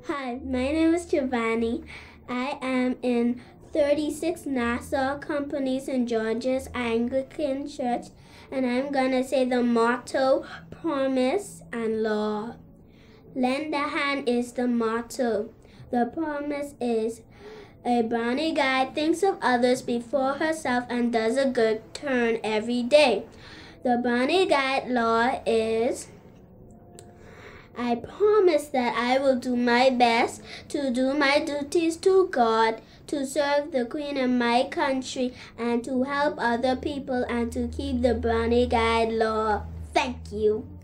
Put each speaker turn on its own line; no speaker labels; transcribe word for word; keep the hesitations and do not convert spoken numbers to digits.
Hi, my name is Giovanni. I am in thirty-six Nassau Companies in Georgia's Anglican Church, and I'm going to say the motto, promise and law. Lend a hand is the motto. The promise is, a brownie guide thinks of others before herself and does a good turn every day. The brownie guide law is, I promise that I will do my best to do my duties to God, to serve the Queen of my country, and to help other people and to keep the brownie guide law. Thank you.